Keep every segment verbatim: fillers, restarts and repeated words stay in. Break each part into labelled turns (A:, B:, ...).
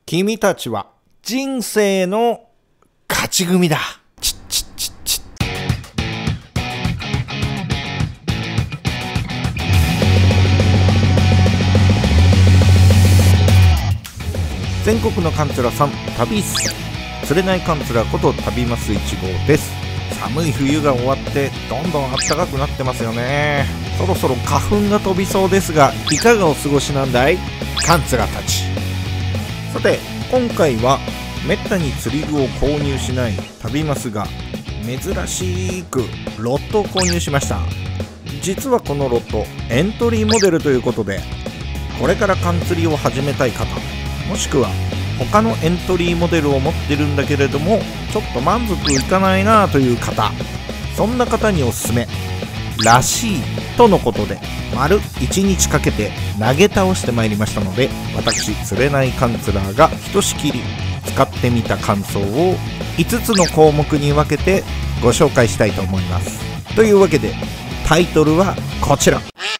A: 君たちは人生の勝ち組だ。チッチッチッチッ。全国のカンツラさん、旅っす。釣れないカンツラこと旅ますいち号です。寒い冬が終わってどんどん暖かくなってますよね。そろそろ花粉が飛びそうですが、いかがお過ごしなんだいカンツラたち。さて今回はめったに釣り具を購入しない旅ますが、珍しくロットを購入しました。実はこのロットエントリーモデルということで、これから缶釣りを始めたい方、もしくは他のエントリーモデルを持ってるんだけれどもちょっと満足いかないなという方、そんな方におすすめらしいとのことで、丸いちにちかけて投げ倒してまいりましたので、私釣れないカンツラーがひとしきり使ってみた感想をいつつの項目に分けてご紹介したいと思います。というわけでタイトルはこちら。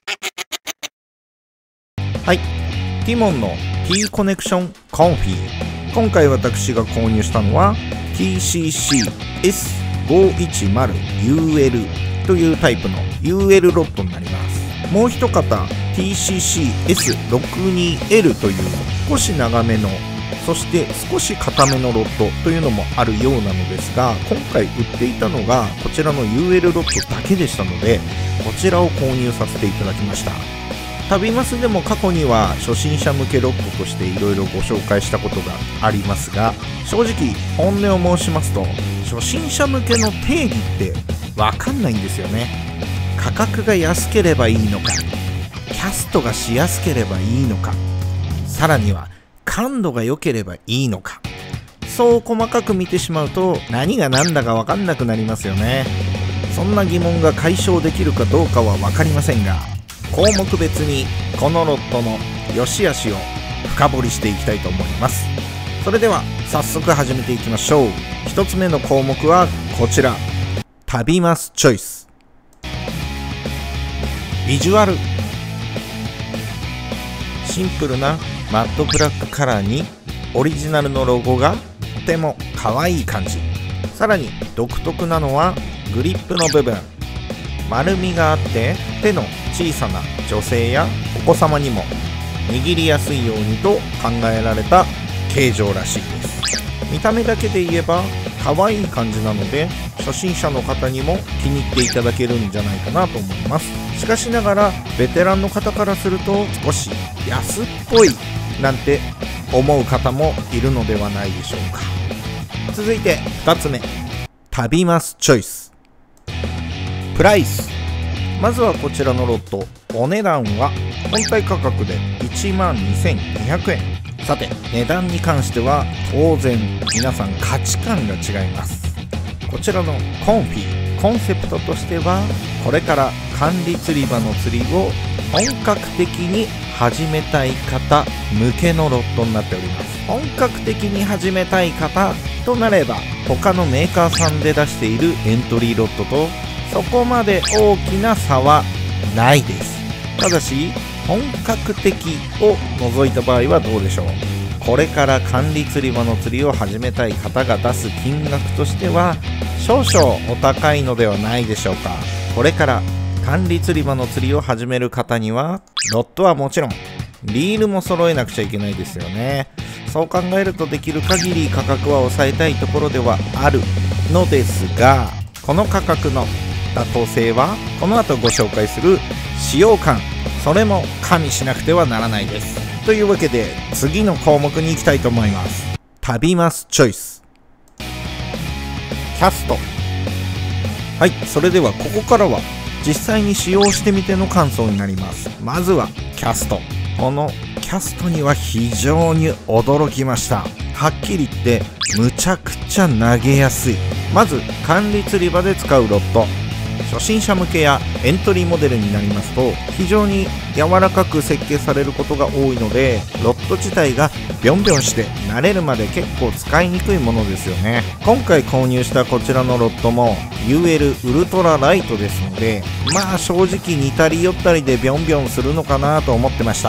A: はい、ティモンの T コネクションコンフィ。今回私が購入したのは ティーシーシーエスごひゃくじゅうユーエル というタイプの ユーエル ロットになります。もう一方 ティーシーシーエスろくじゅうにエル という少し長めの、そして少し硬めのロットというのもあるようなのですが、今回売っていたのがこちらの ユーエル ロットだけでしたので、こちらを購入させていただきました。旅ますでも過去には初心者向けロットとしていろいろご紹介したことがありますが、正直本音を申しますと初心者向けの定義って分かんないんですよね。価格が安ければいいのか、キャストがしやすければいいのか、さらには感度が良ければいいのか、そう細かく見てしまうと何が何だか分かんなくなりますよね。そんな疑問が解消できるかどうかは分かりませんが、項目別にこのロットの良し悪しを深掘りしていきたいと思います。それでは早速始めていきましょう。ひとつめの項目はこちら、旅ますチョイス。ビジュアル、シンプルなマットブラックカラーにオリジナルのロゴがとても可愛い感じ。さらに独特なのはグリップの部分、丸みがあって手の小さな女性やお子様にも握りやすいようにと考えられた形状らしいです。見た目だけで言えば可愛い感じなので、初心者の方にも気に入っていただけるんじゃないかなと思います。しかしながらベテランの方からすると少し安っぽいなんて思う方もいるのではないでしょうか。続いてふたつめ、旅ますチョイス。プライス。まずはこちらのロット、お値段は本体価格でいちまんにせんにひゃくえん。さて値段に関しては当然皆さん価値観が違います。こちらのコンフィ、コンセプトとしてはこれから管理釣り場の釣りを本格的に始めたい方向けのロットになっております。本格的に始めたい方となれば他のメーカーさんで出しているエントリーロットとそこまで大きな差はないです。ただし本格的を除いた場合はどうでしょう。これから管理釣り場の釣りを始めたい方が出す金額としては少々お高いのではないでしょうか。これから管理釣り場の釣りを始める方にはロットはもちろんリールも揃えなくちゃいけないですよね。そう考えるとできる限り価格は抑えたいところではあるのですが、この価格の妥当性はこの後ご紹介する使用感、それも加味しなくてはならないです。というわけで次の項目に行きたいと思います。旅ますチョイス。キャスト。はい、それではここからは実際に使用してみての感想になります。まずはキャスト。このキャストには非常に驚きました。はっきり言ってむちゃくちゃ投げやすい。まず管理釣り場で使うロット、初心者向けやエントリーモデルになりますと非常に柔らかく設計されることが多いので、ロット自体がビョンビョンして慣れるまで結構使いにくいものですよね。今回購入したこちらのロットも ユーエル ウルトラライトですので、まあ正直似たり寄ったりでビョンビョンするのかなと思ってました。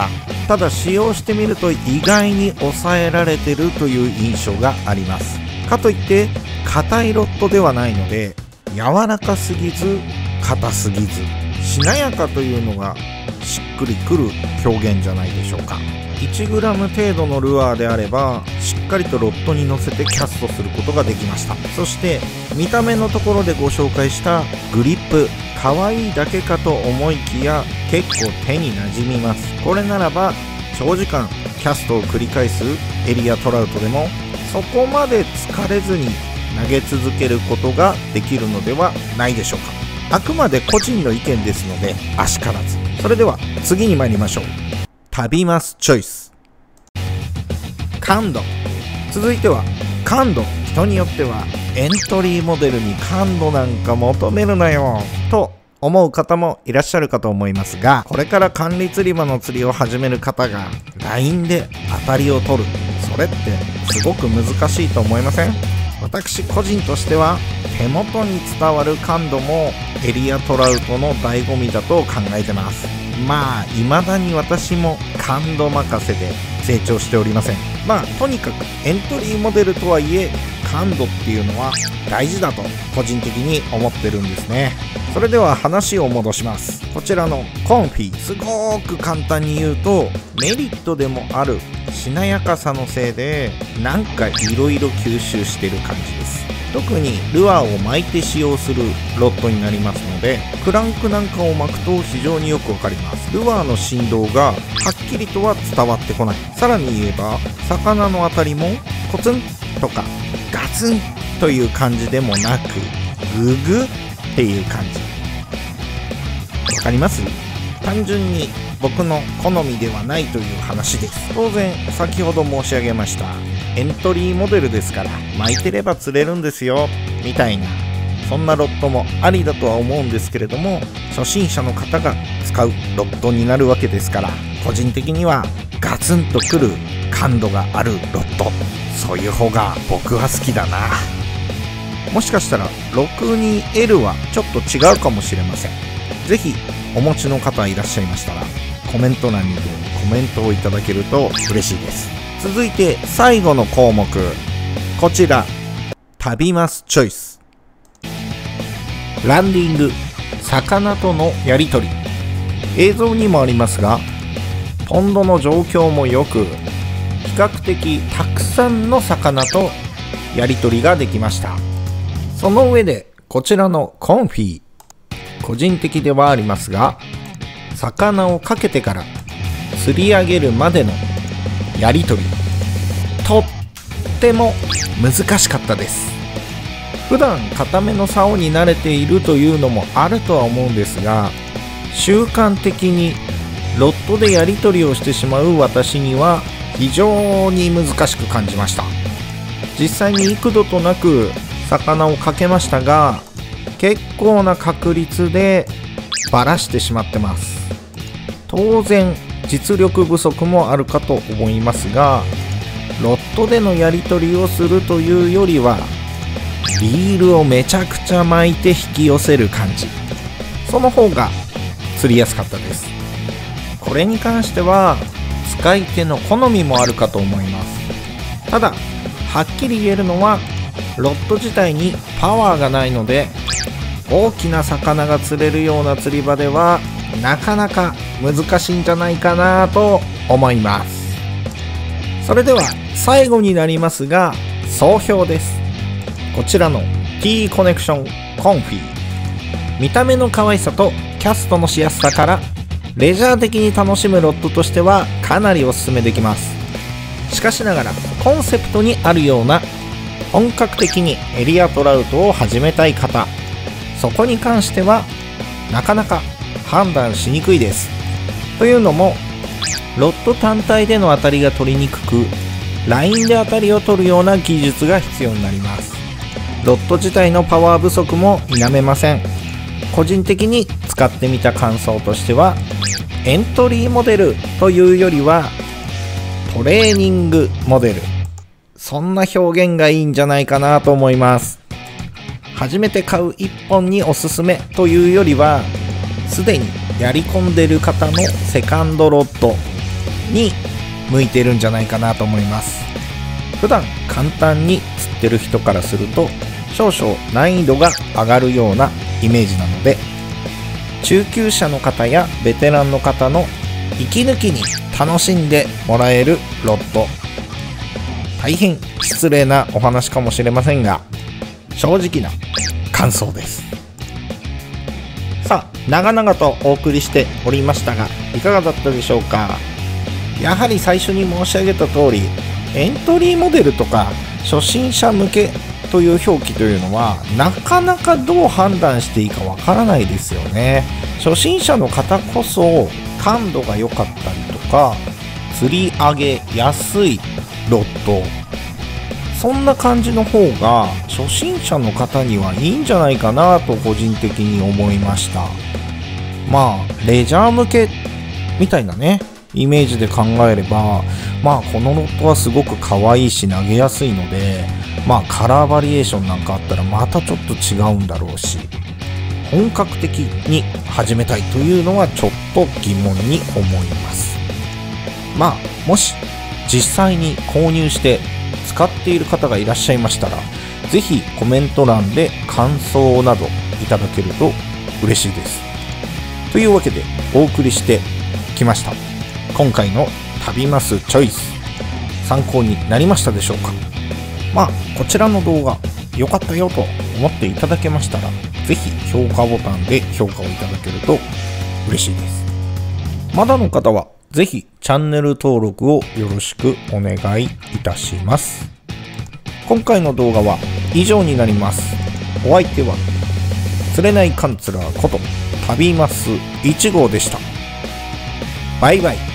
A: ただ使用してみると意外に抑えられてるという印象があります。かといって硬いロッドではないので、柔らかすぎず硬すぎずしなやかというのがしっくりくる表現じゃないでしょうか。いちグラム 程度のルアーであればしっかりとロッドに乗せてキャストすることができました。そして見た目のところでご紹介したグリップ、可愛いだけかと思いきや結構手に馴染みます。これならば長時間キャストを繰り返すエリアトラウトでもそこまで疲れずに投げ続けることができるのではないでしょうか。あくまで個人の意見ですのであしからず。それでは次に参りましょう。旅マスチョイス、感度。続いては感度。人によってはエントリーモデルに感度なんか求めるなよと思う方もいらっしゃるかと思いますが、これから管理釣り場の釣りを始める方が ライン で当たりを取る、それってすごく難しいと思いません？私個人としては手元に伝わる感度もエリアトラウトの醍醐味だと考えてます。まあ未だに私も感度任せで成長しておりません。まあとにかくエントリーモデルとはいえ感度っていうのは大事だと個人的に思ってるんですね。それでは話を戻します。こちらのコンフィ、すごく簡単に言うとメリットでもあるしなやかさのせいでなんかいろいろ吸収してる感じです。特にルアーを巻いて使用するロッドになりますので、クランクなんかを巻くと非常によくわかります。ルアーの振動がはっきりとは伝わってこない。さらに言えば魚の当たりもコツンとかガツンという感じでもなくググっていう感じ。わかります？単純に僕の好みではないという話です。当然先ほど申し上げましたエントリーモデルですから巻いてれば釣れるんですよみたいな、そんなロッドもありだとは思うんですけれども、初心者の方が使うロッドになるわけですから、個人的にはガツンとくる感度があるロッド、そういう方が僕は好きだな。もしかしたら ろくにエル はちょっと違うかもしれません。ぜひお持ちの方いらっしゃいましたらコメント欄にてコメントをいただけると嬉しいです。続いて最後の項目、こちら旅マスチョイス、ランディング、魚とのやり取り。映像にもありますがポンドの状況もよく、比較的たくさんの魚とやり取りができました。その上でこちらのコンフィ、個人的ではありますが魚をかけてから釣り上げるまでのやり取り、とっても難しかったです。普段固めの竿に慣れているというのもあるとは思うんですが、習慣的にロッドでやり取りをしてしまう私には非常に難しく感じました。実際に幾度となく魚をかけましたが、結構な確率でバラしてしまってます。当然実力不足もあるかと思いますが、ロッドでのやり取りをするというよりはリールをめちゃくちゃ巻いて引き寄せる感じ、その方が釣りやすかったです。これに関しては使い手の好みもあるかと思います。ただはっきり言えるのはロッド自体にパワーがないので、大きな魚が釣れるような釣り場ではなかなか難しいんじゃないかなと思います。それでは最後になりますが総評です。こちらの T コネクションコンフィ、見た目の可愛さとキャストのしやすさからレジャー的に楽しむロッドとしてはかなりおすすめできます。しかしながらコンセプトにあるような本格的にエリアトラウトを始めたい方、そこに関してはなかなか判断しにくいです。というのもロッド単体での当たりが取りにくく、ラインで当たりを取るような技術が必要になります。ロッド自体のパワー不足も否めません。個人的に使ってみた感想としては、エントリーモデルというよりはトレーニングモデル、そんな表現がいいんじゃないかなと思います。初めて買う一本におすすめというよりは、すでにやり込んでる方のセカンドロッドに向いてるんじゃないかなと思います。普段簡単に釣ってる人からすると少々難易度が上がるようなイメージなので、中級者の方やベテランの方の息抜きに楽しんでもらえるロッド。大変失礼なお話かもしれませんが、正直な感想です。さあ、長々とお送りしておりましたが、いかがだったでしょうか。やはり最初に申し上げた通り、エントリーモデルとか初心者向けという表記というのはなかなかどう判断していいかわからないですよね。初心者の方こそ感度が良かったりとか、釣り上げやすいロッド、そんな感じの方が初心者の方にはいいんじゃないかなと個人的に思いました。まあレジャー向けみたいなねイメージで考えれば、まあこのロッドはすごく可愛いし投げやすいので、まあカラーバリエーションなんかあったらまたちょっと違うんだろうし、本格的に始めたいというのはちょっと疑問に思います。まあもし実際に購入して使っている方がいらっしゃいましたら、ぜひコメント欄で感想などいただけると嬉しいです。というわけでお送りしてきました今回の旅マスチョイス、参考になりましたでしょうか。まあこちらの動画良かったよと思っていただけましたら、ぜひ評価ボタンで評価をいただけると嬉しいです。まだの方はぜひチャンネル登録をよろしくお願いいたします。今回の動画は以上になります。お相手は釣れないカンツラーこと旅マスいち号でした。バイバイ。